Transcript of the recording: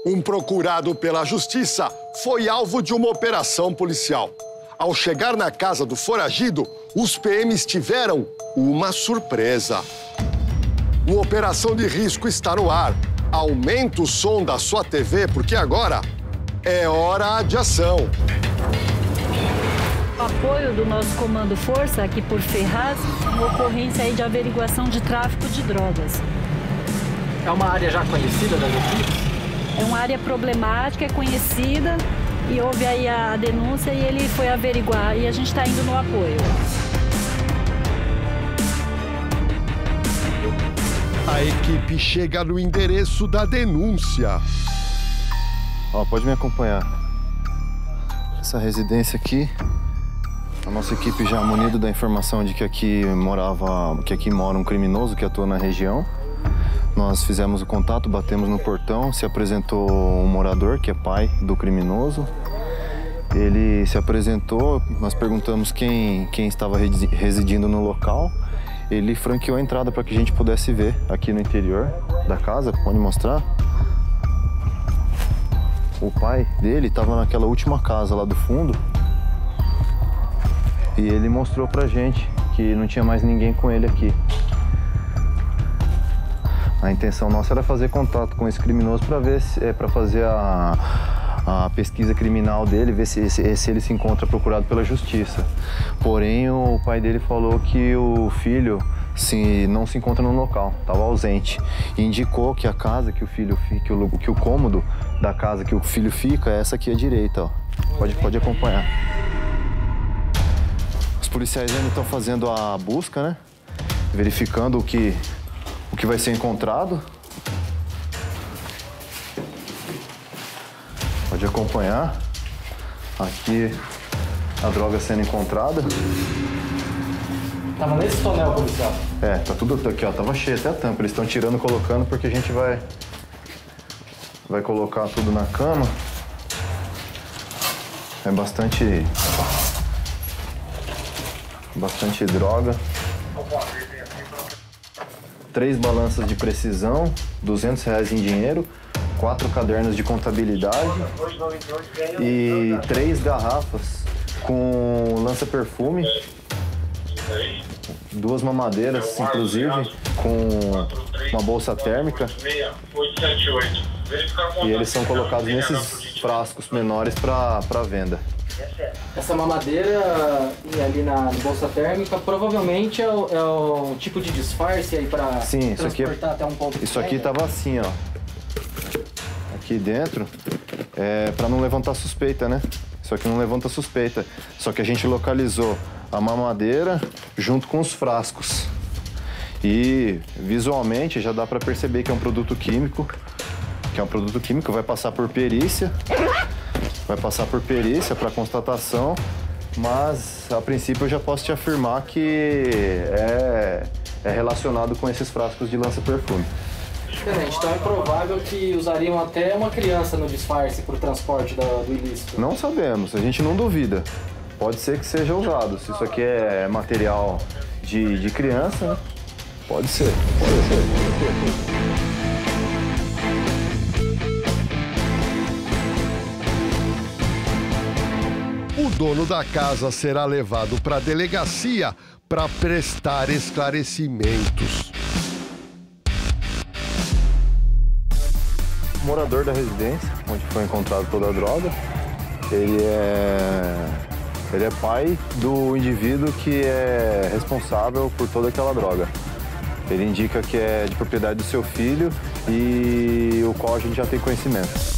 Um procurado pela justiça foi alvo de uma operação policial. Ao chegar na casa do foragido, os PMs tiveram uma surpresa. O Operação de Risco está no ar. Aumenta o som da sua TV, porque agora é hora de ação. Apoio do nosso Comando Força, aqui por Ferraz, uma ocorrência aí de averiguação de tráfico de drogas. É uma área já conhecida das equipes? É uma área problemática, é conhecida, e houve aí a denúncia e ele foi averiguar, e a gente está indo no apoio. A equipe chega no endereço da denúncia. Ó, pode me acompanhar. Essa residência aqui, a nossa equipe já munida da informação de que aqui mora um criminoso que atua na região. Nós fizemos o contato, batemos no portão, se apresentou um morador, que é pai do criminoso. Ele se apresentou, nós perguntamos quem estava residindo no local. Ele franqueou a entrada para que a gente pudesse ver aqui no interior da casa. Pode mostrar? O pai dele estava naquela última casa lá do fundo. E ele mostrou pra gente que não tinha mais ninguém com ele aqui. A intenção nossa era fazer contato com esse criminoso para ver para fazer a pesquisa criminal dele, ver se ele se encontra procurado pela justiça. Porém, o pai dele falou que o filho não se encontra no local, estava ausente. E indicou que a casa que o filho fica, que o cômodo da casa que o filho fica é essa aqui à direita, ó. Pode acompanhar. Os policiais ainda estão fazendo a busca, né? Verificando o que vai ser encontrado. Pode acompanhar. Aqui a droga sendo encontrada. Tava nesse tonel, policial? É, tá tudo aqui, ó. Tava cheio até a tampa. Eles estão tirando e colocando porque a gente vai colocar tudo na cama. É bastante droga. 3 balanças de precisão, R$200 em dinheiro, 4 cadernos de contabilidade e 3 garrafas com lança-perfume, 2 mamadeiras, inclusive, com uma bolsa térmica. E eles são colocados nesses frascos menores para venda. Essa mamadeira ali na bolsa térmica provavelmente é o tipo de disfarce aí para transportar até um ponto. Isso aqui tava assim, ó. Aqui dentro, para não levantar suspeita, né? Isso aqui não levanta suspeita. Só que a gente localizou a mamadeira junto com os frascos. E visualmente já dá para perceber que é um produto químico. Vai passar por perícia. Para constatação, mas a princípio eu já posso te afirmar que é relacionado com esses frascos de lança-perfume. Excelente, então é provável que usariam até uma criança no disfarce para o transporte do ilícito. Não sabemos, a gente não duvida. Pode ser que seja usado. Se isso aqui é material de criança, né? Pode ser. O dono da casa será levado para a delegacia para prestar esclarecimentos. O morador da residência, onde foi encontrado toda a droga, ele é pai do indivíduo que é responsável por toda aquela droga. Ele indica que é de propriedade do seu filho e o qual a gente já tem conhecimento.